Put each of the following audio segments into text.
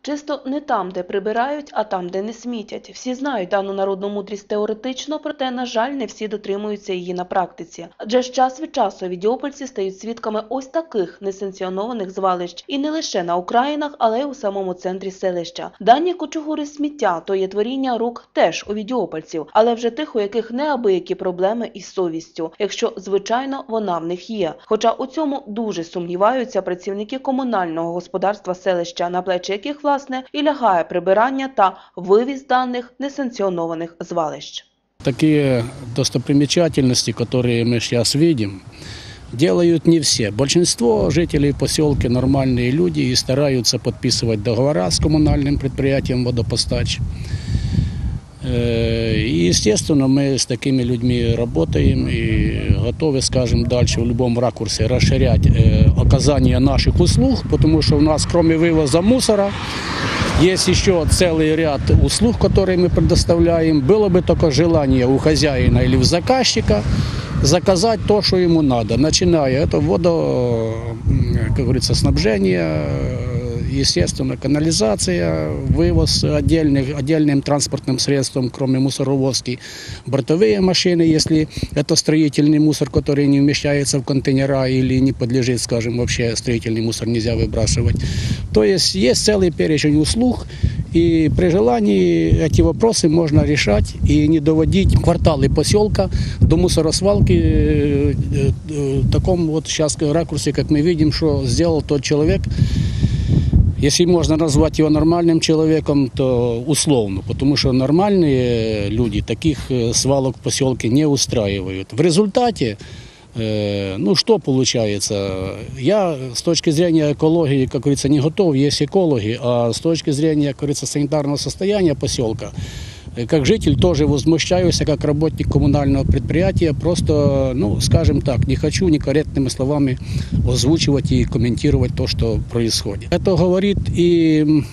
Чисто не там, де прибирають, а там, де не смітять. Всі знають дану народну мудрість теоретично, проте, на жаль, не всі дотримуються її на практиці. Адже ж час від часу відьопольці стають свідками ось таких несанкціонованих звалищ. І не лише на окраїнах, але й у самому центрі селища. Дані кучугури сміття – то є творіння рук теж у відьопольців, але вже тих, у яких неабиякі проблеми із совістю, якщо, звичайно, вона в них є. Хоча у цьому дуже сумніваються працівники комунального господарства селища, на плечі яких, власне, і лягає прибирання та вивіз даних несанкціонованих звалищ. Такие достопримечательности, которые мы сейчас видим, делают не все. Большинство жителей поселка нормальные люди и стараются подписывать договора с коммунальным предприятием водопостач. И, естественно, мы с такими людьми работаем и готовы, скажем, дальше в любом ракурсе расширять оказание наших услуг, потому что у нас, кроме вывоза мусора, есть еще целый ряд услуг, которые мы предоставляем. Было бы только желание у хозяина или у заказчика заказать то, что ему надо, начиная это как говорится, снабжение, естественно, канализация, вывоз отдельным транспортным средством, кроме мусоровозки, бортовые машины, если это строительный мусор, который не вмещается в контейнера или не подлежит, скажем, вообще строительный мусор нельзя выбрасывать. То есть целый перечень услуг, и при желании эти вопросы можно решать и не доводить кварталы поселка до мусоросвалки в таком вот сейчас ракурсе, как мы видим, что сделал тот человек. Если можно назвать его нормальным человеком, то условно, потому что нормальные люди таких свалок в поселке не устраивают. В результате, что получается? Я с точки зрения экологии, как говорится, не готов, есть экологи, а с точки зрения, как говорится, санитарного состояния поселка, как житель тоже возмущаюсь, как работник коммунального предприятия, просто, скажем так, не хочу некорректными словами озвучивать и комментировать то, что происходит. Это говорит и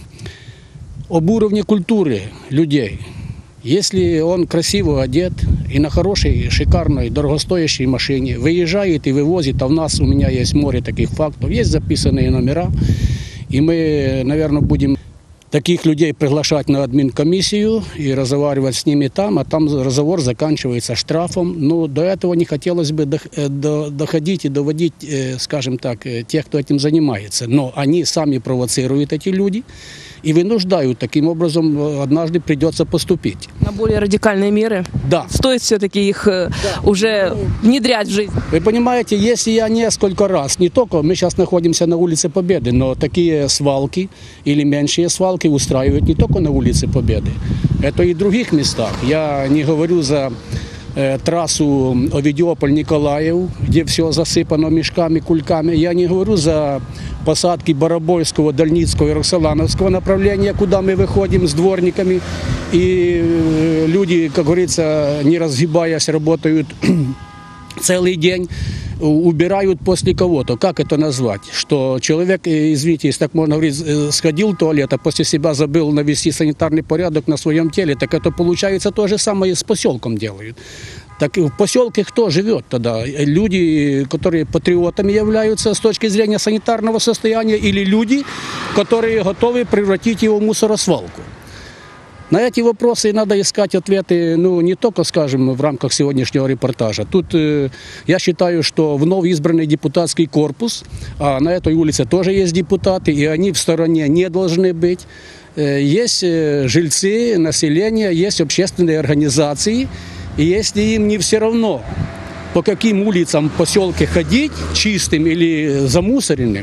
об уровне культуры людей. Если он красиво одет и на хорошей, шикарной, дорогостоящей машине выезжает и вывозит, а у меня есть море таких фактов, есть записанные номера, и мы, наверное, будем таких людей приглашать на админкомиссию и разговаривать с ними там, а там разговор заканчивается штрафом. Но до этого не хотелось бы доходить и доводить, скажем так, тех, кто этим занимается. Но они сами провоцируют, эти люди, и вынуждают. Таким образом, однажды придется поступить. На более радикальные меры? Да. Стоит все-таки их уже внедрять в жизнь? Вы понимаете, если я несколько раз, не только мы сейчас находимся на улице Победы, но такие свалки или меньшие свалки устраивают не только на улице Победы, это и в других местах. Я не говорю за трассу Овидиополь-Николаев, где все засыпано мешками, кульками. Я не говорю за посадки Боробойского, Дальницкого и Роксолановского направления, куда мы выходим с дворниками. И люди, как говорится, не разгибаясь, работают целый день, убирают после кого-то. Как это назвать? Что человек, извините, если так можно говорить, сходил в туалет, а после себя забыл навести санитарный порядок на своем теле, так это получается то же самое с поселком делают. Так в поселке кто живет тогда? Люди, которые патриотами являются с точки зрения санитарного состояния, или люди, которые готовы превратить его в мусоросвалку? На эти вопросы надо искать ответы, не только, скажем, в рамках сегодняшнего репортажа. Тут я считаю, что вновь избранный депутатский корпус, а на этой улице тоже есть депутаты, и они в стороне не должны быть. Есть жильцы, население, есть общественные организации, и если им не все равно, по каким улицам в поселке ходить, чистым или замусоренным,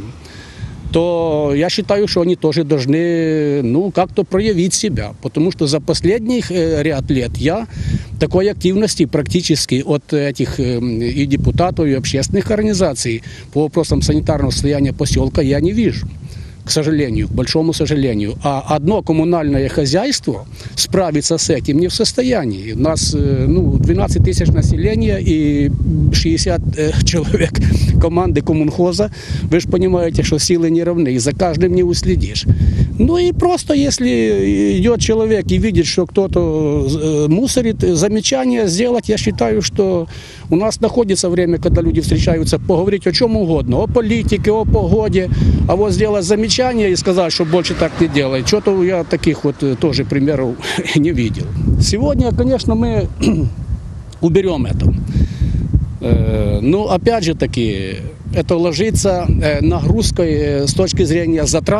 то я считаю, что они тоже должны, как-то проявить себя. Потому что за последних ряд лет я такой активности практически от этих и депутатов, и общественных организаций по вопросам санитарного состояния поселка я не вижу. К сожалению, к большому сожалению. А одно коммунальное хозяйство справиться с этим не в состоянии. У нас 12 тысяч населения и 60 человек команды коммунхоза. Вы же понимаете, что силы не равны, и за каждым не уследишь. Ну и просто, если идет человек и видит, что кто-то мусорит, замечание сделать, я считаю, что у нас находится время, когда люди встречаются, поговорить о чем угодно, о политике, о погоде, а вот сделать замечание и сказать, что больше так не делай. Что-то я таких вот тоже примеров не видел. Сегодня, конечно, мы уберем это. Но опять же таки, это ложится нагрузкой с точки зрения затрат.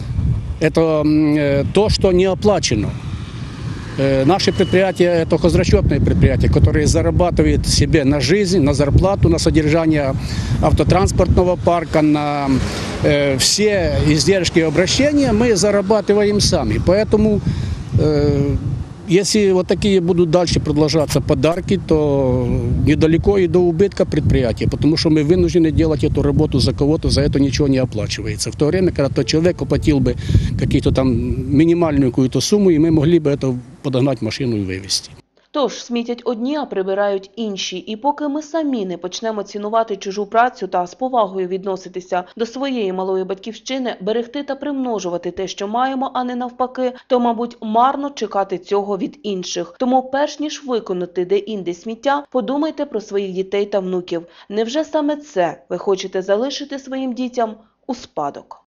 Это то, что не оплачено. Наши предприятия – это хозрасчетные предприятия, которые зарабатывают себе на жизнь, на зарплату, на содержание автотранспортного парка, на все издержки обращения мы зарабатываем сами. Поэтому, если вот такие будут дальше продолжаться подарки, то недалеко и до убытка предприятия, потому что мы вынуждены делать эту работу за кого-то, за это ничего не оплачивается. В то время, когда тот человек оплатил бы какие-то там минимальную какую-то сумму, и мы могли бы это подогнать машину и вывести. Тож, смітять одні, а прибирають інші. І поки ми самі не почнемо цінувати чужу працю та з повагою відноситися до своєї малої батьківщини, берегти та примножувати те, що маємо, а не навпаки, то, мабуть, марно чекати цього від інших. Тому, перш ніж виконати де-інде сміття, подумайте про своїх дітей та внуків. Невже саме це ви хочете залишити своїм дітям у спадок?